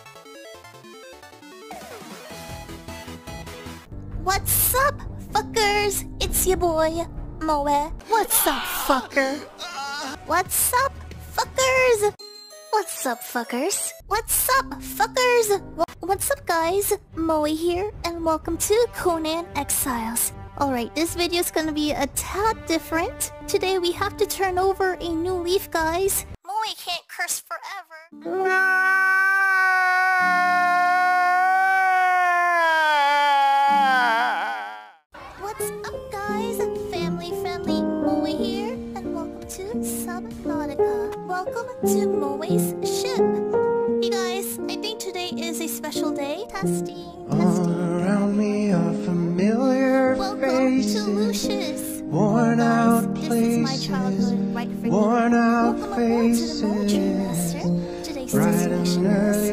What's up, fuckers? It's your boy, Moe. What's up, fucker? What's up, fuckers? What's up, fuckers? What's up, fuckers? What's up, guys? Moe here, and welcome to Conan Exiles. Alright, this video is gonna be a tad different. Today we have to turn over a new leaf, guys. Moe can't curse forever. What's up, guys? Family friendly Moe here, and welcome to Subnautica. Welcome to Moe's ship. Hey guys, I think today is a special day. Testing. All around me are familiar faces. Welcome to Lucius. Worn out This places. is my childhood right for Worn out Welcome aboard to the Moe Train faces. Master. Today's Bright and destination early